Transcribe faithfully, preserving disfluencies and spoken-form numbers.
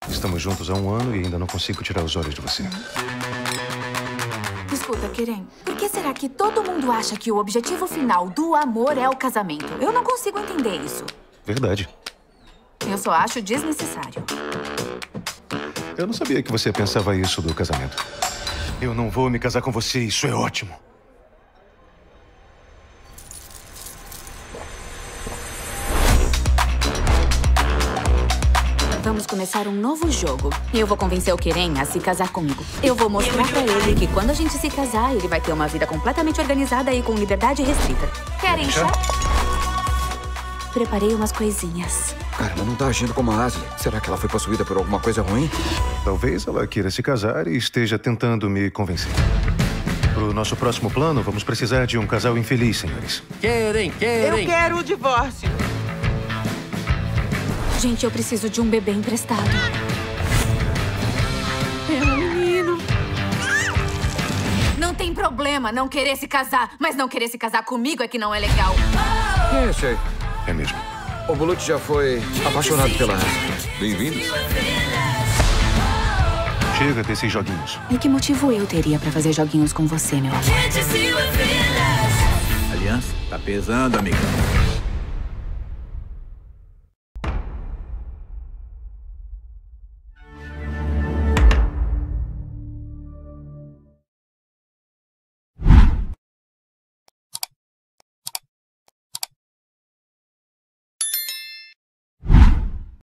Estamos juntos há um ano e ainda não consigo tirar os olhos de você. Escuta, Keren, por que será que todo mundo acha que o objetivo final do amor é o casamento? Eu não consigo entender isso. Verdade. Eu só acho desnecessário. Eu não sabia que você pensava isso do casamento. Eu não vou me casar com você, isso é ótimo. Vamos começar um novo jogo. Eu vou convencer o Keren a se casar comigo. Eu vou mostrar pra ele que quando a gente se casar, ele vai ter uma vida completamente organizada e com liberdade restrita. Querem chá? Preparei umas coisinhas. Cara, ela não tá agindo como a Ashley. Será que ela foi possuída por alguma coisa ruim? Talvez ela queira se casar e esteja tentando me convencer. Pro nosso próximo plano, vamos precisar de um casal infeliz, senhores. Querem, querem. Eu quero o divórcio. Gente, eu preciso de um bebê emprestado. É um menino. Não tem problema não querer se casar, mas não querer se casar comigo é que não é legal. É, Shay. É mesmo. O Bulut já foi apaixonado pela Ashley. Bem-vindos. Chega desses joguinhos. E que motivo eu teria pra fazer joguinhos com você, meu amor? Aliança tá pesando, amiga.